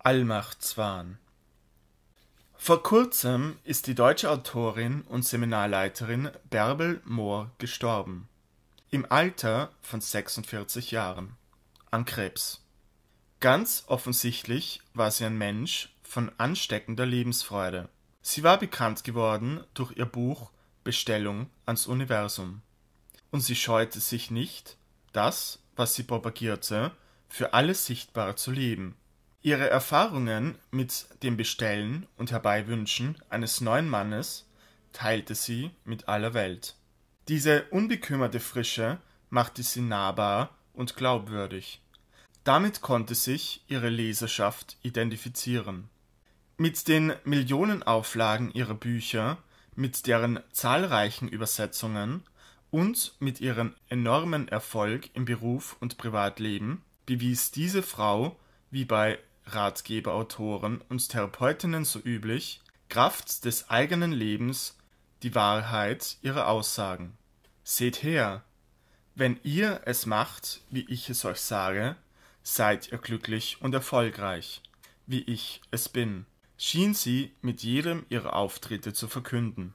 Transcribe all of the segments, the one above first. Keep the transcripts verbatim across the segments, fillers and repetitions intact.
Allmachtswahn. Vor kurzem ist die deutsche Autorin und Seminarleiterin Bärbel Mohr gestorben. Im Alter von sechsundvierzig Jahren. An Krebs. Ganz offensichtlich war sie ein Mensch von ansteckender Lebensfreude. Sie war bekannt geworden durch ihr Buch Bestellung ans Universum. Und sie scheute sich nicht, das, was sie propagierte, für alles sichtbar zu leben. Ihre Erfahrungen mit dem Bestellen und Herbeiwünschen eines neuen Mannes teilte sie mit aller Welt. Diese unbekümmerte Frische machte sie nahbar und glaubwürdig. Damit konnte sich ihre Leserschaft identifizieren. Mit den Millionenauflagen ihrer Bücher, mit deren zahlreichen Übersetzungen und mit ihrem enormen Erfolg im Beruf und Privatleben bewies diese Frau, wie bei Ratgeberautoren und Therapeutinnen so üblich, Kraft des eigenen Lebens die Wahrheit ihrer Aussagen. Seht her, wenn ihr es macht, wie ich es euch sage, seid ihr glücklich und erfolgreich, wie ich es bin, schien sie mit jedem ihrer Auftritte zu verkünden.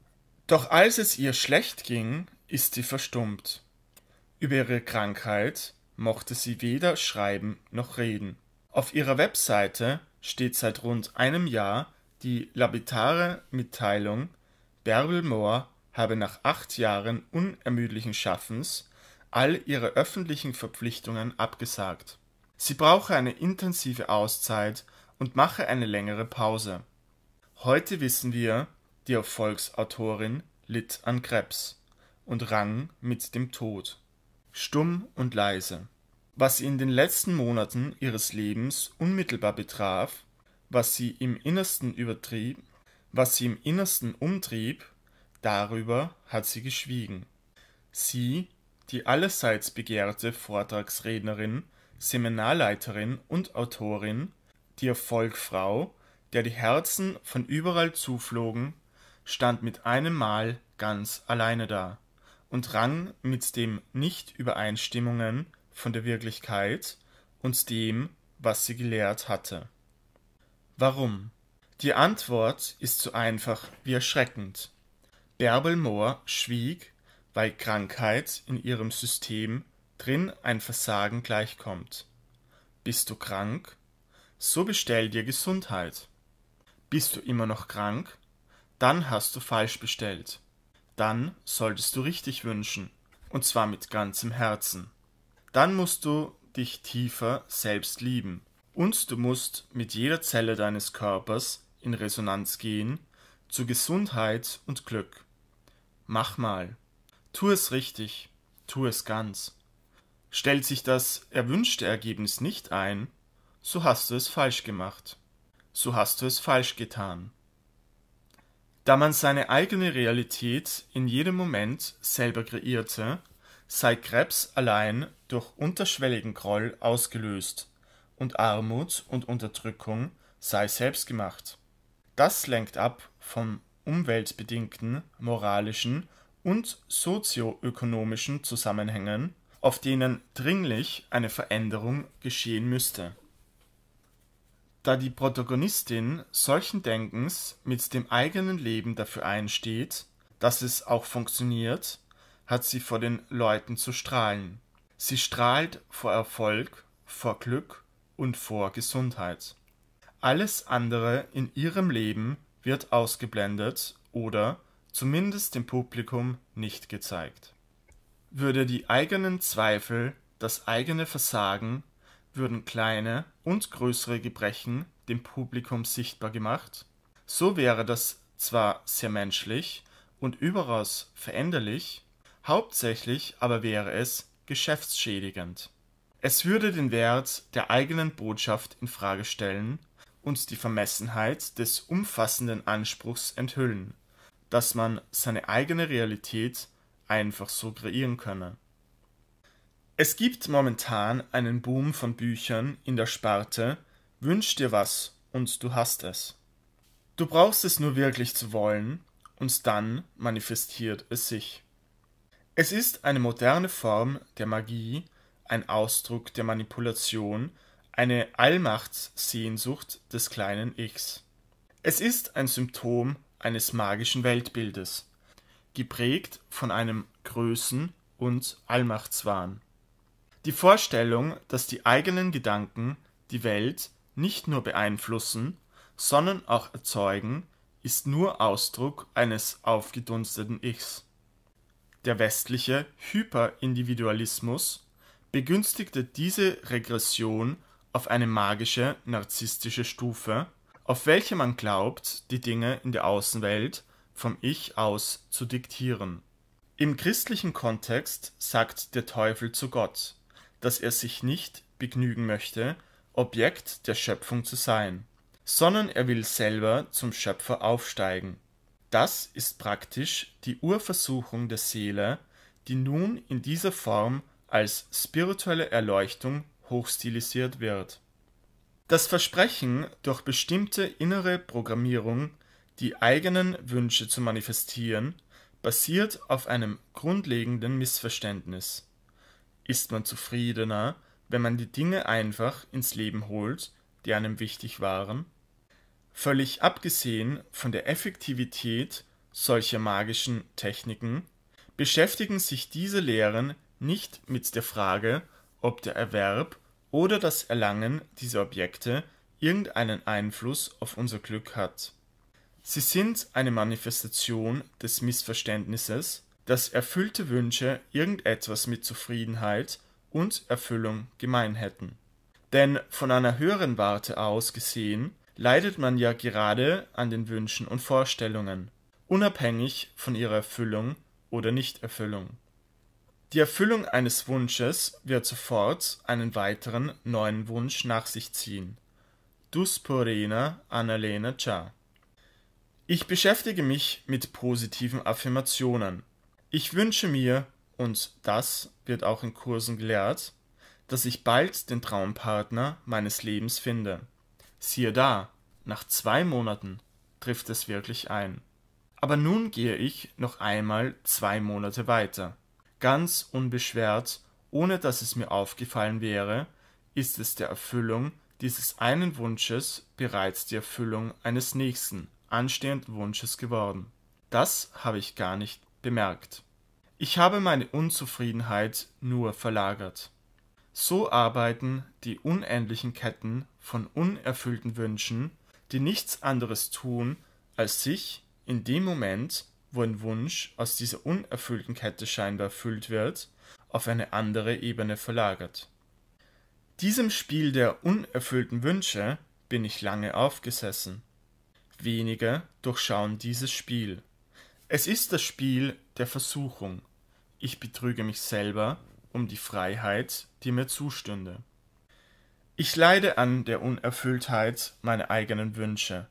Doch als es ihr schlecht ging, ist sie verstummt. Über ihre Krankheit mochte sie weder schreiben noch reden. Auf ihrer Webseite steht seit rund einem Jahr die lapidare Mitteilung, Bärbel Mohr habe nach acht Jahren unermüdlichen Schaffens all ihre öffentlichen Verpflichtungen abgesagt. Sie brauche eine intensive Auszeit und mache eine längere Pause. Heute wissen wir, die Erfolgsautorin litt an Krebs und rang mit dem Tod. Stumm und leise. Was sie in den letzten Monaten ihres Lebens unmittelbar betraf, was sie im Innersten übertrieb, was sie im Innersten umtrieb, darüber hat sie geschwiegen. Sie, die allerseits begehrte Vortragsrednerin, Seminarleiterin und Autorin, die Erfolgfrau, der die Herzen von überall zuflogen, stand mit einem Mal ganz alleine da und rang mit den Nicht-Übereinstimmungen von der Wirklichkeit und dem, was sie gelehrt hatte. Warum? Die Antwort ist so einfach wie erschreckend. Bärbel Mohr schwieg, weil Krankheit in ihrem System drin ein Versagen gleichkommt. Bist du krank? So bestell dir Gesundheit. Bist du immer noch krank? Dann hast du falsch bestellt. Dann solltest du richtig wünschen, und zwar mit ganzem Herzen. Dann musst du dich tiefer selbst lieben und du musst mit jeder Zelle deines Körpers in Resonanz gehen zu Gesundheit und Glück. Mach mal. Tu es richtig. Tu es ganz. Stellt sich das erwünschte Ergebnis nicht ein, so hast du es falsch gemacht. So hast du es falsch getan. Da man seine eigene Realität in jedem Moment selber kreierte, sei Krebs allein durch unterschwelligen Groll ausgelöst und Armut und Unterdrückung sei selbstgemacht. Das lenkt ab vom umweltbedingten, moralischen und sozioökonomischen Zusammenhängen, auf denen dringlich eine Veränderung geschehen müsste. Da die Protagonistin solchen Denkens mit dem eigenen Leben dafür einsteht, dass es auch funktioniert, hat sie vor den Leuten zu strahlen. Sie strahlt vor Erfolg, vor Glück und vor Gesundheit. Alles andere in ihrem Leben wird ausgeblendet oder zumindest dem Publikum nicht gezeigt. Würde die eigenen Zweifel, das eigene Versagen, würden kleine und größere Gebrechen dem Publikum sichtbar gemacht, so wäre das zwar sehr menschlich und überaus veränderlich, hauptsächlich aber wäre es geschäftsschädigend. Es würde den Wert der eigenen Botschaft in Frage stellen und die Vermessenheit des umfassenden Anspruchs enthüllen, dass man seine eigene Realität einfach so kreieren könne. Es gibt momentan einen Boom von Büchern in der Sparte Wünsch dir was und du hast es. Du brauchst es nur wirklich zu wollen und dann manifestiert es sich. Es ist eine moderne Form der Magie, ein Ausdruck der Manipulation, eine Allmachtssehnsucht des kleinen Ichs. Es ist ein Symptom eines magischen Weltbildes, geprägt von einem Größen- und Allmachtswahn. Die Vorstellung, dass die eigenen Gedanken die Welt nicht nur beeinflussen, sondern auch erzeugen, ist nur Ausdruck eines aufgedunsteten Ichs. Der westliche Hyperindividualismus begünstigte diese Regression auf eine magische, narzisstische Stufe, auf welche man glaubt, die Dinge in der Außenwelt vom Ich aus zu diktieren. Im christlichen Kontext sagt der Teufel zu Gott, dass er sich nicht begnügen möchte, Objekt der Schöpfung zu sein, sondern er will selber zum Schöpfer aufsteigen. Das ist praktisch die Urversuchung der Seele, die nun in dieser Form als spirituelle Erleuchtung hochstilisiert wird. Das Versprechen, durch bestimmte innere Programmierung die eigenen Wünsche zu manifestieren, basiert auf einem grundlegenden Missverständnis. Ist man zufriedener, wenn man die Dinge einfach ins Leben holt, die einem wichtig waren? Völlig abgesehen von der Effektivität solcher magischen Techniken, beschäftigen sich diese Lehren nicht mit der Frage, ob der Erwerb oder das Erlangen dieser Objekte irgendeinen Einfluss auf unser Glück hat. Sie sind eine Manifestation des Missverständnisses, dass erfüllte Wünsche irgendetwas mit Zufriedenheit und Erfüllung gemein hätten. Denn von einer höheren Warte aus gesehen, leidet man ja gerade an den Wünschen und Vorstellungen, unabhängig von ihrer Erfüllung oder Nichterfüllung. Die Erfüllung eines Wunsches wird sofort einen weiteren neuen Wunsch nach sich ziehen. Dus porena analena cha. Ich beschäftige mich mit positiven Affirmationen. Ich wünsche mir, und das wird auch in Kursen gelehrt, dass ich bald den Traumpartner meines Lebens finde. Siehe da, nach zwei Monaten trifft es wirklich ein. Aber nun gehe ich noch einmal zwei Monate weiter. Ganz unbeschwert, ohne dass es mir aufgefallen wäre, ist es der Erfüllung dieses einen Wunsches bereits die Erfüllung eines nächsten, anstehenden Wunsches geworden. Das habe ich gar nicht bemerkt. Ich habe meine Unzufriedenheit nur verlagert. So arbeiten die unendlichen Ketten von unerfüllten Wünschen, die nichts anderes tun, als sich in dem Moment, wo ein Wunsch aus dieser unerfüllten Kette scheinbar erfüllt wird, auf eine andere Ebene verlagert. Diesem Spiel der unerfüllten Wünsche bin ich lange aufgesessen. Wenige durchschauen dieses Spiel. Es ist das Spiel der Versuchung. Ich betrüge mich selber um die Freiheit, die mir zustünde. Ich leide an der Unerfülltheit meiner eigenen Wünsche.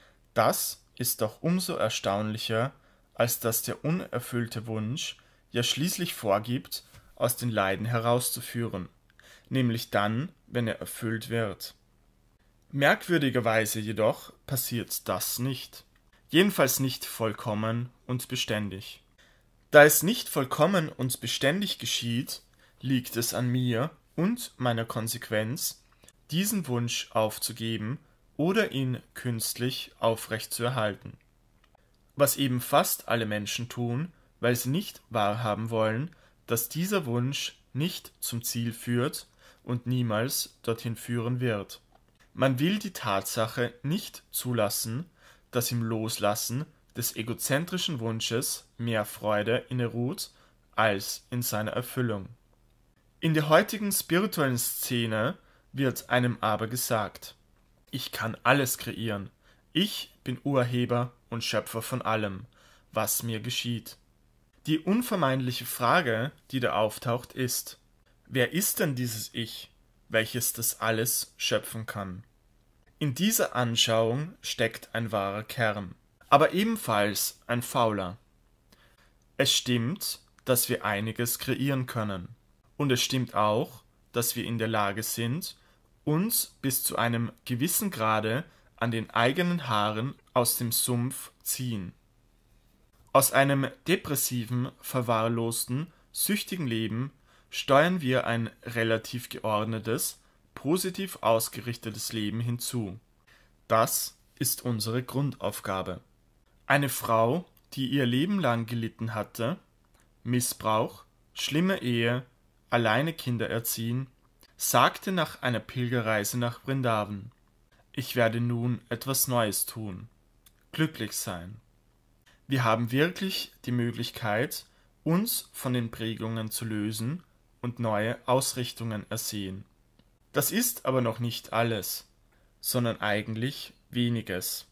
Das ist doch umso erstaunlicher, als dass der unerfüllte Wunsch ja schließlich vorgibt, aus den Leiden herauszuführen, nämlich dann, wenn er erfüllt wird. Merkwürdigerweise jedoch passiert das nicht, jedenfalls nicht vollkommen und beständig. Da es nicht vollkommen und beständig geschieht, liegt es an mir und meiner Konsequenz, diesen Wunsch aufzugeben oder ihn künstlich aufrechtzuerhalten. Was eben fast alle Menschen tun, weil sie nicht wahrhaben wollen, dass dieser Wunsch nicht zum Ziel führt und niemals dorthin führen wird. Man will die Tatsache nicht zulassen, dass im Loslassen des egozentrischen Wunsches mehr Freude inne ruht als in seiner Erfüllung. In der heutigen spirituellen Szene wird einem aber gesagt: Ich kann alles kreieren. Ich bin Urheber und Schöpfer von allem, was mir geschieht. Die unvermeidliche Frage, die da auftaucht, ist: Wer ist denn dieses Ich, welches das alles schöpfen kann? In dieser Anschauung steckt ein wahrer Kern, aber ebenfalls ein fauler. Es stimmt, dass wir einiges kreieren können. Und es stimmt auch, dass wir in der Lage sind, uns bis zu einem gewissen Grade an den eigenen Haaren aus dem Sumpf ziehen. Aus einem depressiven, verwahrlosten, süchtigen Leben steuern wir ein relativ geordnetes, positiv ausgerichtetes Leben hinzu. Das ist unsere Grundaufgabe. Eine Frau, die ihr Leben lang gelitten hatte, Missbrauch, schlimme Ehe, alleine Kinder erziehen, sagte nach einer Pilgerreise nach Vrindavan: Ich werde nun etwas Neues tun, glücklich sein. Wir haben wirklich die Möglichkeit, uns von den Prägungen zu lösen und neue Ausrichtungen ersehen. Das ist aber noch nicht alles, sondern eigentlich weniges.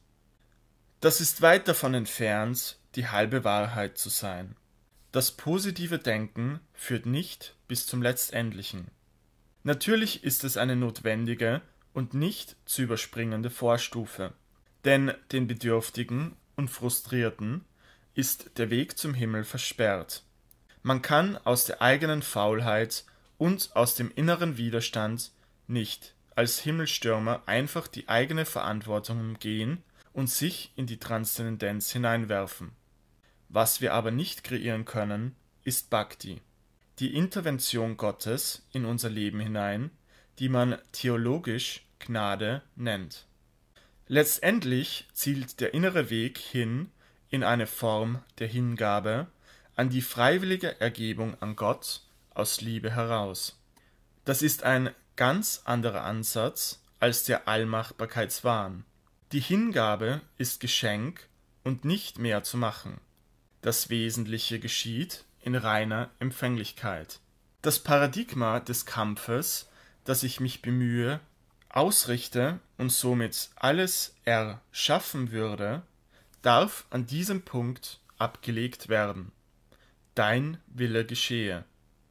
Das ist weit davon entfernt, die halbe Wahrheit zu sein. Das positive Denken führt nicht bis zum Letztendlichen. Natürlich ist es eine notwendige und nicht zu überspringende Vorstufe, denn den Bedürftigen und Frustrierten ist der Weg zum Himmel versperrt. Man kann aus der eigenen Faulheit und aus dem inneren Widerstand nicht als Himmelstürmer einfach die eigene Verantwortung umgehen und sich in die Transzendenz hineinwerfen. Was wir aber nicht kreieren können, ist Bhakti, die Intervention Gottes in unser Leben hinein, die man theologisch Gnade nennt. Letztendlich zielt der innere Weg hin in eine Form der Hingabe, an die freiwillige Ergebung an Gott aus Liebe heraus. Das ist ein ganz anderer Ansatz als der Allmachbarkeitswahn. Die Hingabe ist Geschenk und nicht mehr zu machen. Das Wesentliche geschieht in reiner Empfänglichkeit. Das Paradigma des Kampfes, dass ich mich bemühe, ausrichte und somit alles erschaffen würde, darf an diesem Punkt abgelegt werden. Dein Wille geschehe.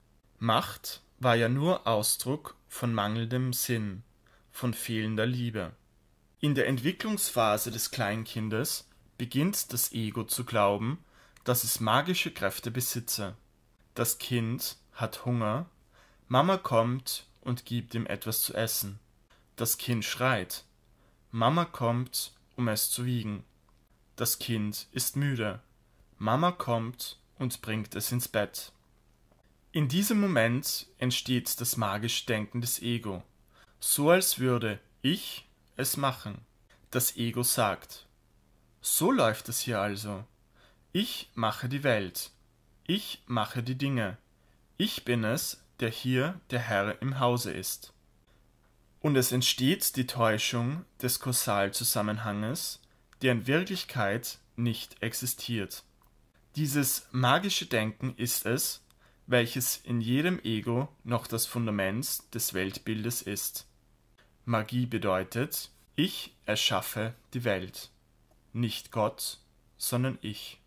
Macht war ja nur Ausdruck von mangelndem Sinn, von fehlender Liebe. In der Entwicklungsphase des Kleinkindes beginnt das Ego zu glauben, dass es magische Kräfte besitze. Das Kind hat Hunger, Mama kommt und gibt ihm etwas zu essen. Das Kind schreit, Mama kommt, um es zu wiegen. Das Kind ist müde, Mama kommt und bringt es ins Bett. In diesem Moment entsteht das magische Denken des Ego, so als würde ich es machen. Das Ego sagt: So läuft es hier also. Ich mache die Welt. Ich mache die Dinge. Ich bin es, der hier der Herr im Hause ist. Und es entsteht die Täuschung des Kausalzusammenhanges, der in Wirklichkeit nicht existiert. Dieses magische Denken ist es, welches in jedem Ego noch das Fundament des Weltbildes ist. Magie bedeutet, ich erschaffe die Welt. Nicht Gott, sondern ich.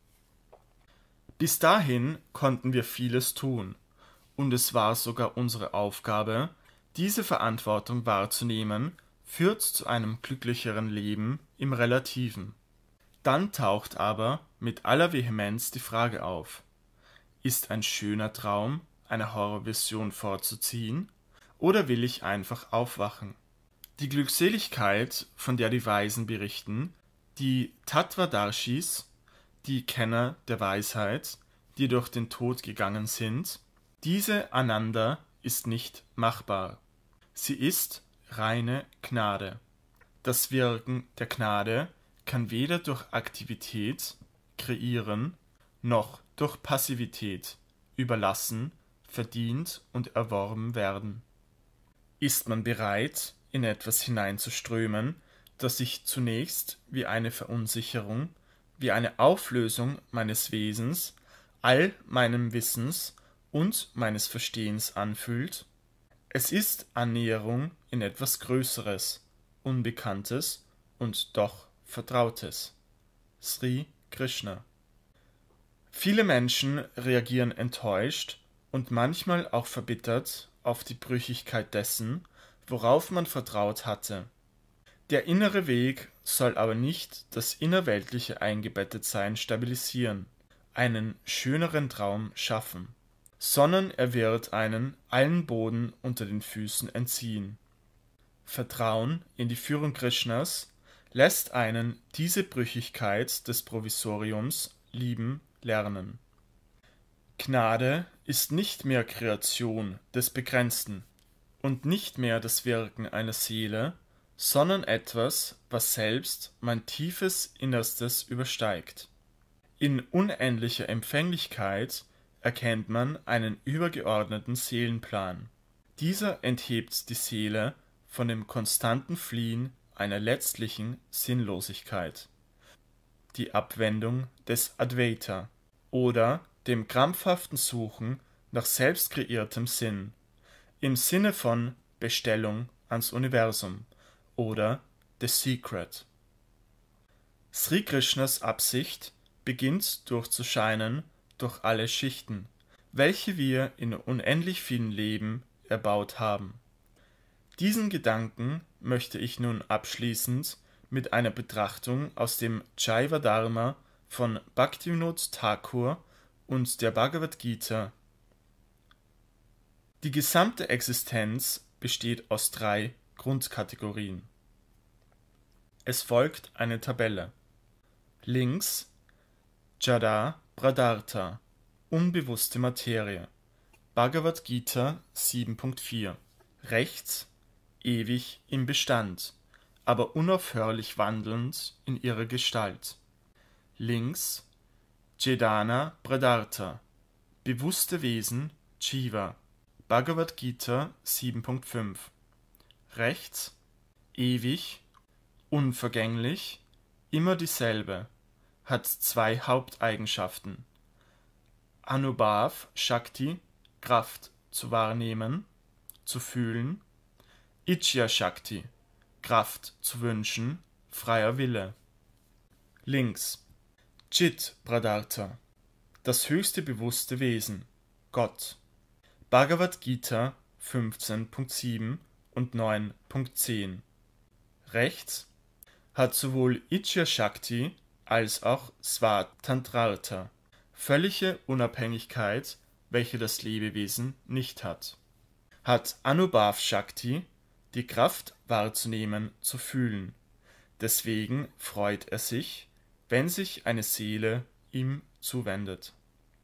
Bis dahin konnten wir vieles tun, und es war sogar unsere Aufgabe, diese Verantwortung wahrzunehmen, führt zu einem glücklicheren Leben im Relativen. Dann taucht aber mit aller Vehemenz die Frage auf: Ist ein schöner Traum, eine Horrorvision vorzuziehen, oder will ich einfach aufwachen? Die Glückseligkeit, von der die Weisen berichten, die Tattvadarshis, die Kenner der Weisheit, die durch den Tod gegangen sind, diese Ananda ist nicht machbar. Sie ist reine Gnade. Das Wirken der Gnade kann weder durch Aktivität, Kreieren, noch durch Passivität, Überlassen, verdient und erworben werden. Ist man bereit, in etwas hineinzuströmen, das sich zunächst wie eine Verunsicherung, wie eine Auflösung meines Wesens, all meinem Wissens und meines Verstehens anfühlt? Es ist Annäherung in etwas Größeres, Unbekanntes und doch Vertrautes. Sri Krishna. Viele Menschen reagieren enttäuscht und manchmal auch verbittert auf die Brüchigkeit dessen, worauf man vertraut hatte. Der innere Weg soll aber nicht das innerweltliche Eingebettetsein stabilisieren, einen schöneren Traum schaffen, sondern er wird einen allen Boden unter den Füßen entziehen. Vertrauen in die Führung Krishnas lässt einen diese Brüchigkeit des Provisoriums lieben lernen. Gnade ist nicht mehr Kreation des Begrenzten und nicht mehr das Wirken einer Seele, sondern etwas, was selbst mein tiefes Innerstes übersteigt. In unendlicher Empfänglichkeit erkennt man einen übergeordneten Seelenplan. Dieser enthebt die Seele von dem konstanten Fliehen einer letztlichen Sinnlosigkeit, die Abwendung des Advaita oder dem krampfhaften Suchen nach selbst kreiertem Sinn, im Sinne von Bestellung ans Universum oder The Secret. Sri Krishnas Absicht beginnt durchzuscheinen durch alle Schichten, welche wir in unendlich vielen Leben erbaut haben. Diesen Gedanken möchte ich nun abschließend mit einer Betrachtung aus dem Jaiva Dharma von Bhaktivinoda Thakur und der Bhagavad Gita. Die gesamte Existenz besteht aus drei Grundkategorien. Es folgt eine Tabelle. Links Jada Pradartha, unbewusste Materie, Bhagavad Gita sieben Punkt vier. Rechts ewig im Bestand, aber unaufhörlich wandelnd in ihrer Gestalt. Links Cedana Pradartha, bewusste Wesen Jiva, Bhagavad Gita sieben Punkt fünf. Rechts ewig, unvergänglich, immer dieselbe, hat zwei Haupteigenschaften. Anubhav Shakti, Kraft zu wahrnehmen, zu fühlen. Ichya Shakti, Kraft zu wünschen, freier Wille. Links Chit Pradartha, das höchste bewusste Wesen, Gott. Bhagavad Gita fünfzehn Punkt sieben und neun Punkt zehn. Rechts hat sowohl Ichya Shakti als auch Svatantrartha, völlige Unabhängigkeit, welche das Lebewesen nicht hat. Hat Anubhav Shakti, die Kraft wahrzunehmen, zu fühlen. Deswegen freut er sich, wenn sich eine Seele ihm zuwendet.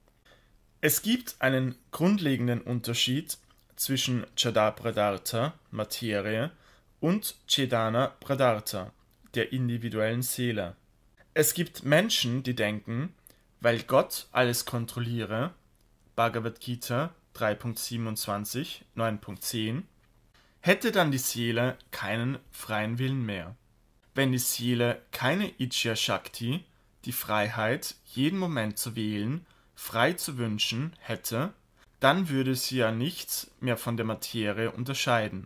Es gibt einen grundlegenden Unterschied zwischen Jada Pradartha, Materie, und Cedana Pradartha, der individuellen Seele. Es gibt Menschen, die denken, weil Gott alles kontrolliere, Bhagavad Gita drei Punkt siebenundzwanzig, neun Punkt zehn, hätte dann die Seele keinen freien Willen mehr. Wenn die Seele keine Ichya Shakti, die Freiheit, jeden Moment zu wählen, frei zu wünschen, hätte, dann würde sie ja nichts mehr von der Materie unterscheiden.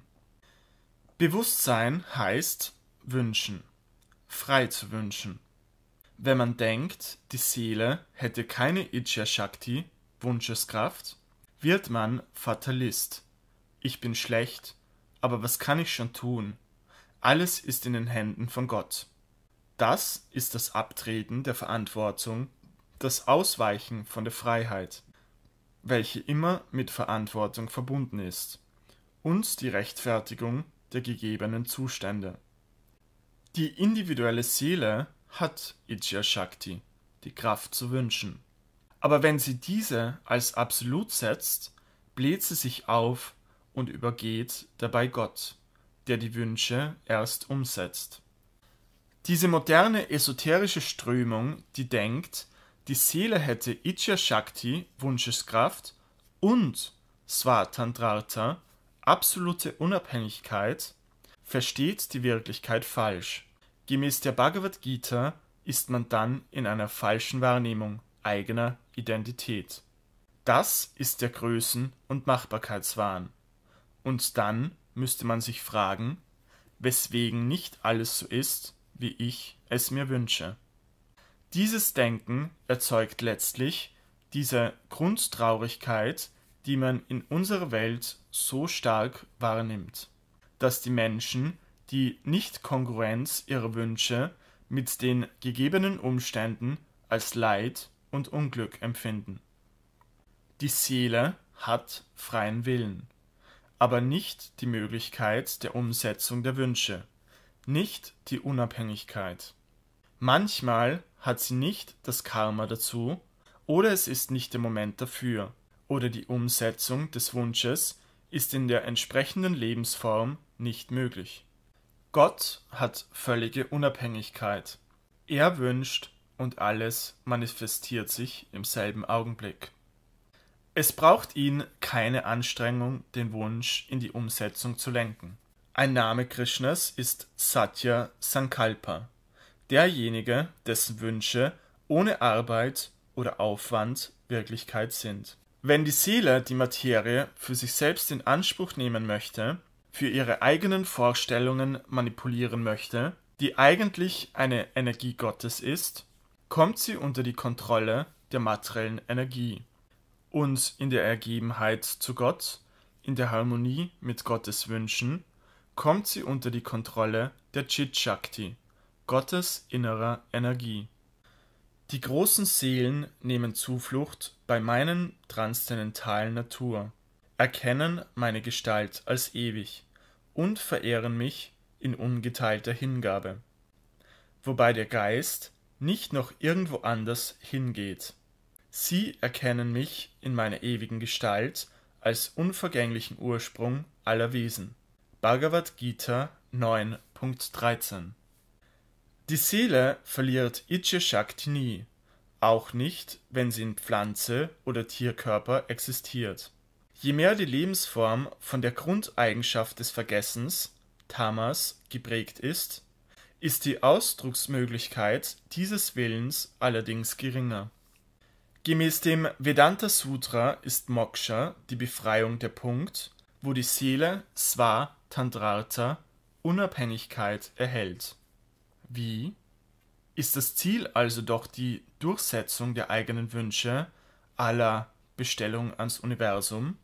Bewusstsein heißt wünschen, frei zu wünschen. Wenn man denkt, die Seele hätte keine Ichya Shakti, Wunscheskraft, wird man Fatalist. Ich bin schlecht, aber was kann ich schon tun? Alles ist in den Händen von Gott. Das ist das Abtreten der Verantwortung, das Ausweichen von der Freiheit, welche immer mit Verantwortung verbunden ist, und die Rechtfertigung der gegebenen Zustände. Die individuelle Seele hat Ichya Shakti, die Kraft zu wünschen. Aber wenn sie diese als absolut setzt, bläht sie sich auf und übergeht dabei Gott, der die Wünsche erst umsetzt. Diese moderne esoterische Strömung, die denkt, die Seele hätte Ichya Shakti, Wunscheskraft, und Svatantrartha, absolute Unabhängigkeit, versteht die Wirklichkeit falsch. Gemäß der Bhagavad Gita ist man dann in einer falschen Wahrnehmung eigener Identität. Das ist der Größen- und Machbarkeitswahn. Und dann müsste man sich fragen, weswegen nicht alles so ist, wie ich es mir wünsche. Dieses Denken erzeugt letztlich diese Grundtraurigkeit, die man in unserer Welt so stark wahrnimmt, dass die Menschen die Nicht-Kongruenz ihrer Wünsche mit den gegebenen Umständen als Leid und Unglück empfinden. Die Seele hat freien Willen, aber nicht die Möglichkeit der Umsetzung der Wünsche, nicht die Unabhängigkeit. Manchmal hat sie nicht das Karma dazu, oder es ist nicht der Moment dafür, oder die Umsetzung des Wunsches ist in der entsprechenden Lebensform nicht möglich. Gott hat völlige Unabhängigkeit. Er wünscht und alles manifestiert sich im selben Augenblick. Es braucht ihn keine Anstrengung, den Wunsch in die Umsetzung zu lenken. Ein Name Krishnas ist Satya Sankalpa, derjenige, dessen Wünsche ohne Arbeit oder Aufwand Wirklichkeit sind. Wenn die Seele die Materie für sich selbst in Anspruch nehmen möchte, für ihre eigenen Vorstellungen manipulieren möchte, die eigentlich eine Energie Gottes ist, kommt sie unter die Kontrolle der materiellen Energie. Und in der Ergebenheit zu Gott, in der Harmonie mit Gottes Wünschen, kommt sie unter die Kontrolle der Chit Shakti, Gottes innerer Energie. Die großen Seelen nehmen Zuflucht bei meinen transzendentalen Natur, erkennen meine Gestalt als ewig und verehren mich in ungeteilter Hingabe, wobei der Geist nicht noch irgendwo anders hingeht. Sie erkennen mich in meiner ewigen Gestalt als unvergänglichen Ursprung aller Wesen. Bhagavad Gita neun Punkt dreizehn. Die Seele verliert Ichcha Shakti nie, auch nicht, wenn sie in Pflanze oder Tierkörper existiert. Je mehr die Lebensform von der Grundeigenschaft des Vergessens, Tamas, geprägt ist, ist die Ausdrucksmöglichkeit dieses Willens allerdings geringer. Gemäß dem Vedanta Sutra ist Moksha die Befreiung der Punkt, wo die Seele Sva Tandrartha Unabhängigkeit erhält. Wie? Ist das Ziel also doch die Durchsetzung der eigenen Wünsche à la Bestellung ans Universum?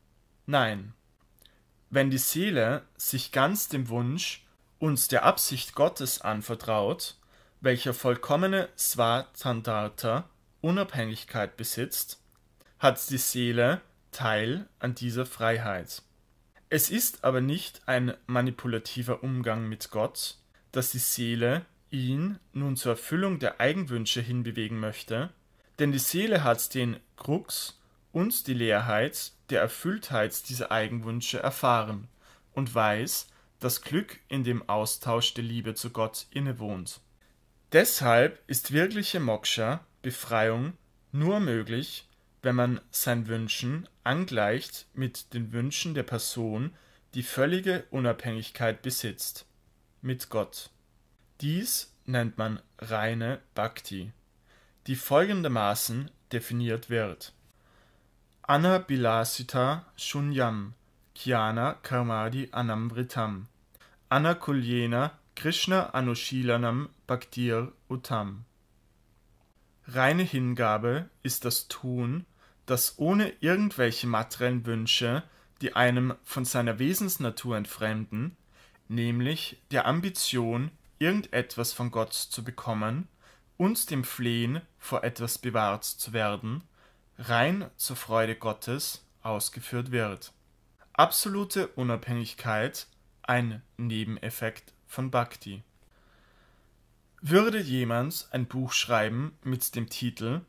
Nein. Wenn die Seele sich ganz dem Wunsch und der Absicht Gottes anvertraut, welcher vollkommene Svatandartha Unabhängigkeit besitzt, hat die Seele Teil an dieser Freiheit. Es ist aber nicht ein manipulativer Umgang mit Gott, dass die Seele ihn nun zur Erfüllung der Eigenwünsche hinbewegen möchte, denn die Seele hat den Krux und die Leerheit der Erfülltheit dieser Eigenwünsche erfahren und weiß, dass Glück in dem Austausch der Liebe zu Gott innewohnt. Deshalb ist wirkliche Moksha, Befreiung, nur möglich, wenn man sein Wünschen angleicht mit den Wünschen der Person, die völlige Unabhängigkeit besitzt, mit Gott. Dies nennt man reine Bhakti, die folgendermaßen definiert wird. Anabhilasita Shunyam Jnana Karmadi Anamritam Anakulyena Krishna Anushilanam Bhaktir Uttam. Reine Hingabe ist das Tun, das ohne irgendwelche materiellen Wünsche, die einem von seiner Wesensnatur entfremden, nämlich der Ambition, irgendetwas von Gott zu bekommen und dem Flehen, vor etwas bewahrt zu werden, rein zur Freude Gottes ausgeführt wird. Absolute Unabhängigkeit, ein Nebeneffekt von Bhakti. Würde jemand ein Buch schreiben mit dem Titel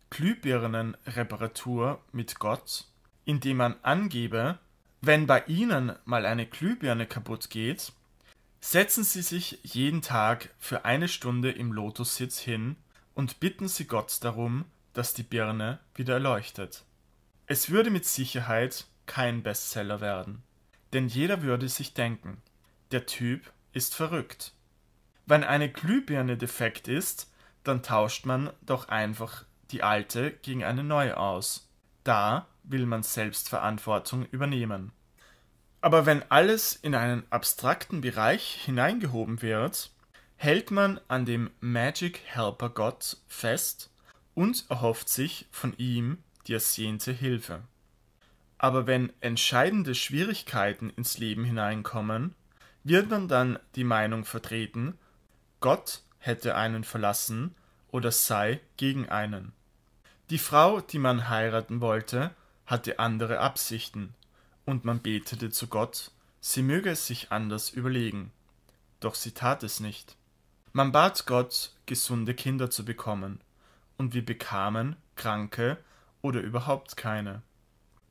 Glühbirnenreparatur mit Gott, in dem man angebe, wenn bei Ihnen mal eine Glühbirne kaputt geht, setzen Sie sich jeden Tag für eine Stunde im Lotussitz hin und bitten Sie Gott darum, dass die Birne wieder erleuchtet. Es würde mit Sicherheit kein Bestseller werden, denn jeder würde sich denken, der Typ ist verrückt. Wenn eine Glühbirne defekt ist, dann tauscht man doch einfach die alte gegen eine neue aus. Da will man Selbstverantwortung übernehmen. Aber wenn alles in einen abstrakten Bereich hineingehoben wird, hält man an dem Magic Helper Gott fest und erhofft sich von ihm die ersehnte Hilfe. Aber wenn entscheidende Schwierigkeiten ins Leben hineinkommen, wird man dann die Meinung vertreten, Gott hätte einen verlassen oder sei gegen einen. Die Frau, die man heiraten wollte, hatte andere Absichten, und man betete zu Gott, sie möge es sich anders überlegen. Doch sie tat es nicht. Man bat Gott, gesunde Kinder zu bekommen, und wir bekamen kranke oder überhaupt keine.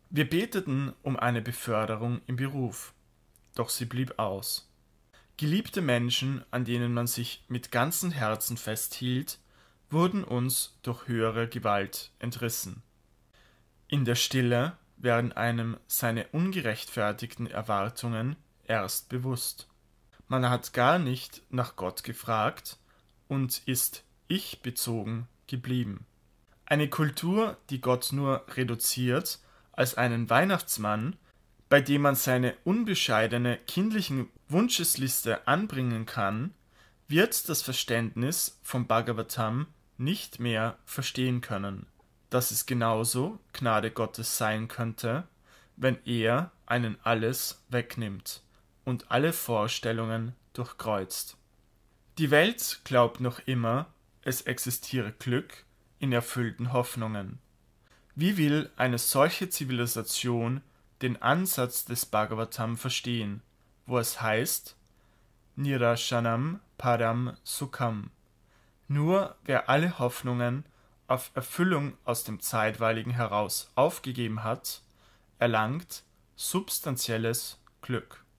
Wir beteten um eine Beförderung im Beruf, doch sie blieb aus. Geliebte Menschen, an denen man sich mit ganzem Herzen festhielt, wurden uns durch höhere Gewalt entrissen. In der Stille werden einem seine ungerechtfertigten Erwartungen erst bewusst. Man hat gar nicht nach Gott gefragt und ist ich-bezogen geblieben. Eine Kultur, die Gott nur reduziert als einen Weihnachtsmann, bei dem man seine unbescheidene kindlichen Wunschesliste anbringen kann, wird das Verständnis vom Bhagavatam nicht mehr verstehen können, dass es genauso Gnade Gottes sein könnte, wenn er einen alles wegnimmt und alle Vorstellungen durchkreuzt. Die Welt glaubt noch immer, es existiere Glück in erfüllten Hoffnungen. Wie will eine solche Zivilisation den Ansatz des Bhagavatam verstehen, wo es heißt, Nirashanam Param Sukham. Nur wer alle Hoffnungen auf Erfüllung aus dem Zeitweiligen heraus aufgegeben hat, erlangt substanzielles Glück.